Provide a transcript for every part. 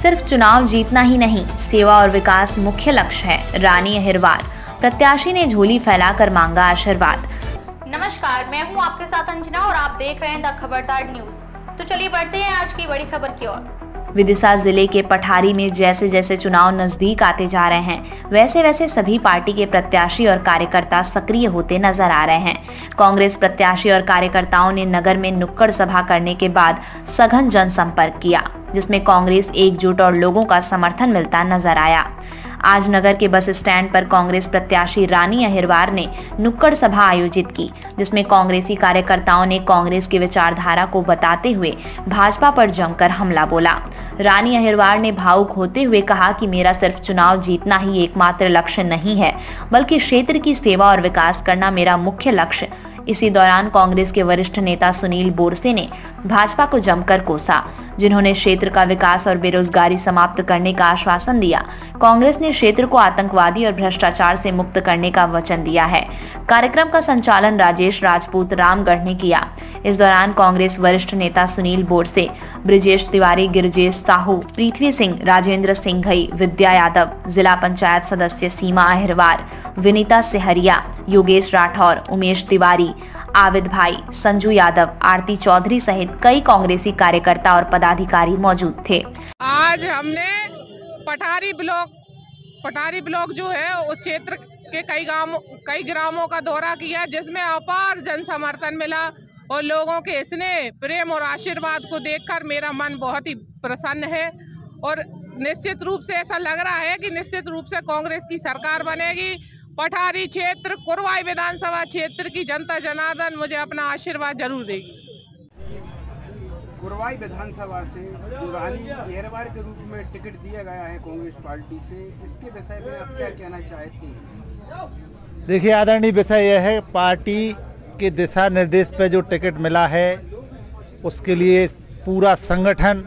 सिर्फ चुनाव जीतना ही नहीं, सेवा और विकास मुख्य लक्ष्य है। रानी अहिरवार प्रत्याशी ने झोली फैलाकर मांगा आशीर्वाद। नमस्कार, मैं हूं आपके साथ अंजना और आप देख रहे हैं द खबरदार न्यूज। तो चलिए बढ़ते हैं आज की बड़ी खबर की ओर। विदिशा जिले के पठारी में जैसे जैसे चुनाव नजदीक आते जा रहे हैं, वैसे वैसे सभी पार्टी के प्रत्याशी और कार्यकर्ता सक्रिय होते नजर आ रहे हैं। कांग्रेस प्रत्याशी और कार्यकर्ताओं ने नगर में नुक्कड़ सभा करने के बाद सघन जनसंपर्क किया, जिसमें कांग्रेस एकजुट और लोगों का समर्थन मिलता नजर आया। आज नगर के बस स्टैंड पर कांग्रेस प्रत्याशी रानी अहिरवार ने नुक्कड़ सभा आयोजित की, जिसमें कांग्रेसी कार्यकर्ताओं ने कांग्रेस की विचारधारा को बताते हुए भाजपा पर जमकर हमला बोला। रानी अहिरवार ने भावुक होते हुए कहा कि मेरा सिर्फ चुनाव जीतना ही एकमात्र लक्ष्य नहीं है, बल्कि क्षेत्र की सेवा और विकास करना मेरा मुख्य लक्ष्य। इसी दौरान कांग्रेस के वरिष्ठ नेता सुनील बोरसे ने भाजपा को जमकर कोसा, जिन्होंने क्षेत्र का विकास और बेरोजगारी समाप्त करने का आश्वासन दिया। कांग्रेस ने क्षेत्र को आतंकवादी और भ्रष्टाचार से मुक्त करने का वचन दिया है। कार्यक्रम का संचालन राजेश राजपूत रामगढ़ ने किया। इस दौरान कांग्रेस वरिष्ठ नेता सुनील बोरसे, ब्रिजेश तिवारी, गिरजेश साहू, पृथ्वी सिंह, राजेंद्र सिंघई, विद्या यादव, जिला पंचायत सदस्य सीमा अहिरवार, विनीता सेहरिया, योगेश राठौर, उमेश तिवारी, आविद भाई, संजू यादव, आरती चौधरी सहित कई कांग्रेसी कार्यकर्ता और पदाधिकारी मौजूद थे। आज हमने पठारी ब्लॉक जो है उस क्षेत्र के कई ग्रामों का दौरा किया, जिसमें अपार जन समर्थन मिला और लोगों के स्नेह, प्रेम और आशीर्वाद को देखकर मेरा मन बहुत ही प्रसन्न है। और निश्चित रूप से ऐसा लग रहा है कि निश्चित रूप से कांग्रेस की सरकार बनेगी। पठारी क्षेत्र, कुरवाई विधानसभा क्षेत्र की जनता जनार्दन मुझे अपना आशीर्वाद जरूर देगी। कुरवाई विधानसभा से जो रानी अहिरवार के रूप में टिकट दिया गया है कांग्रेस पार्टी से, इसके विषय में आप क्या कहना चाहते हैं? देखिए आदरणीय, विषय यह है, पार्टी के दिशा निर्देश पर जो टिकट मिला है उसके लिए पूरा संगठन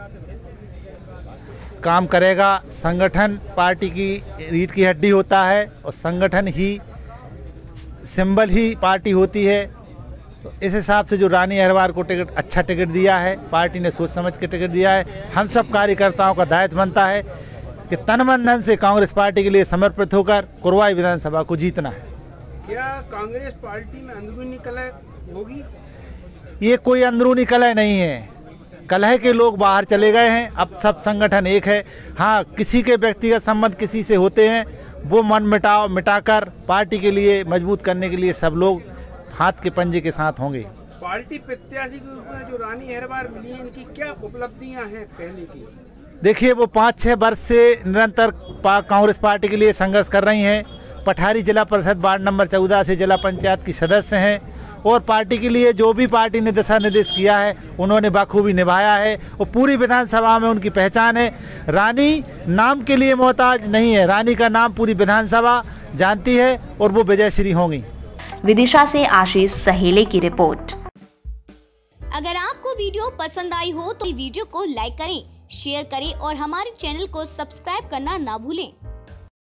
काम करेगा। संगठन पार्टी की रीढ़ की हड्डी होता है और संगठन ही सिंबल ही पार्टी होती है। तो इस हिसाब से जो रानी अहिरवार को अच्छा टिकट दिया है, पार्टी ने सोच समझ के टिकट दिया है। हम सब कार्यकर्ताओं का दायित्व बनता है कि तन मन धन से कांग्रेस पार्टी के लिए समर्पित होकर कुरवाई विधानसभा को जीतना है। क्या कांग्रेस पार्टी में अंदरूनी कलह होगी? ये कोई अंदरूनी कलह नहीं है, कलह के लोग बाहर चले गए हैं, अब सब संगठन एक है। हाँ, किसी के व्यक्तिगत संबंध किसी से होते हैं, वो मन मिटाकर पार्टी के लिए मजबूत करने के लिए सब लोग हाथ के पंजे के साथ होंगे। पार्टी प्रत्याशी के रूप में जो रानी अहिरवार मिली है, इनकी क्या उपलब्धियां हैं पहले की? देखिए, वो 5-6 वर्ष से निरंतर कांग्रेस पार्टी के लिए संघर्ष कर रही हैं। पठारी जिला परिषद वार्ड नंबर 14 से जिला पंचायत की सदस्य हैं और पार्टी के लिए जो भी पार्टी ने दिशा निर्देश किया है उन्होंने बखूबी निभाया है और पूरी विधानसभा में उनकी पहचान है। रानी नाम के लिए मोहताज नहीं है, रानी का नाम पूरी विधानसभा जानती है और वो विजयश्री होंगी। विदिशा से आशीष सहेले की रिपोर्ट। अगर आपको वीडियो पसंद आई हो तो वीडियो को लाइक करें, शेयर करें और हमारे चैनल को सब्सक्राइब करना ना भूलें।